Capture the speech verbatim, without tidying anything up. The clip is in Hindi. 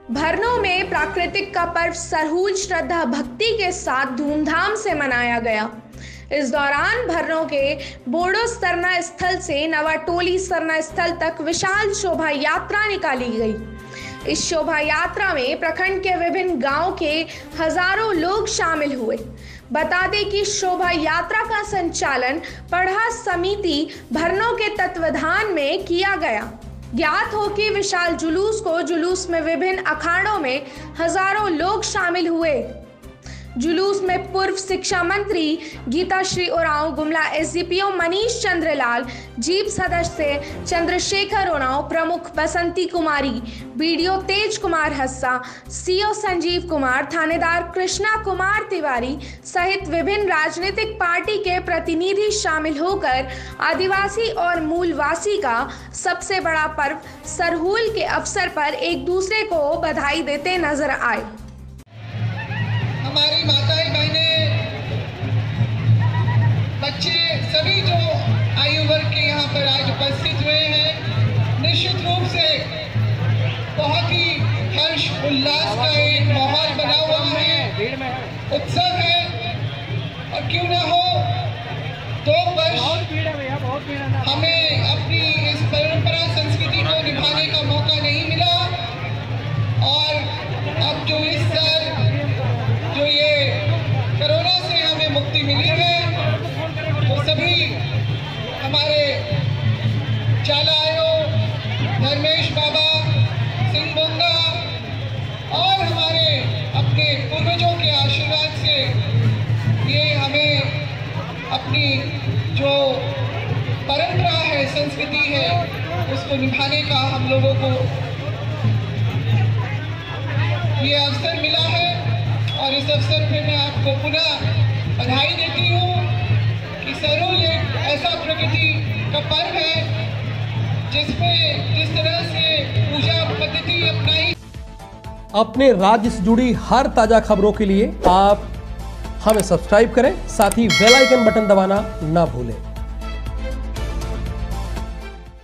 भरनों में प्राकृतिक का पर्व सरहूल श्रद्धा भक्ति के साथ धूमधाम से मनाया गया। इस दौरान भरनों के बोडो सरना स्थल से नवाटोली सरना स्थल तक विशाल शोभा यात्रा निकाली गई। इस शोभा यात्रा में प्रखंड के विभिन्न गांव के हजारों लोग शामिल हुए। बता दें कि शोभा यात्रा का संचालन पढ़ा समिति भरनों के तत्वाधान में किया गया। ज्ञात हो कि विशाल जुलूस को जुलूस में विभिन्न अखाड़ों में हजारों लोग शामिल हुए। जुलूस में पूर्व शिक्षा मंत्री गीता श्री उरांव, गुमला एसडीपीओ मनीष चंद्रलाल, जीप सदस्य चंद्रशेखर उरांव, प्रमुख बसंती कुमारी, बीडीओ तेज कुमार हस्सा, सीओ संजीव कुमार, थानेदार कृष्णा कुमार तिवारी सहित विभिन्न राजनीतिक पार्टी के प्रतिनिधि शामिल होकर आदिवासी और मूलवासी का सबसे बड़ा पर्व सरहूल के अवसर पर एक दूसरे को बधाई देते नजर आए। हमारी माताएं, बहनें, बच्चे सभी जो आयु वर्ग के यहाँ पर आज उपस्थित हुए हैं, निश्चित रूप से बहुत ही हर्ष उल्लास का एक माहौल बना हुआ है, उत्सव है। और क्यों ना हो, दो वर्ष हमें अपनी इस परंपरा संस्कृति को निभाने का मौका नहीं मिला और अब जो इस साल जो ये कोरोना से हमें मुक्ति मिली है, वो सभी हमारे चाला आयोग, धर्मेश बाबा, सिंह बोंगा और हमारे अपने पूर्वजों के आशीर्वाद से ये हमें अपनी जो परंपरा है, संस्कृति है, उसको निभाने का हम लोगों को ये अवसर मिला है। और इस अवसर पे मैं आपको पुनः बधाई देती हूँ कि सरहूल एक ऐसा प्रकृति का पर्व है जिसमें जिस तरह से पूजा पद्धति अपनाई। अपने राज्य से जुड़ी हर ताजा खबरों के लिए आप हमें सब्सक्राइब करें, साथ ही बेल आइकन बटन दबाना ना भूलें।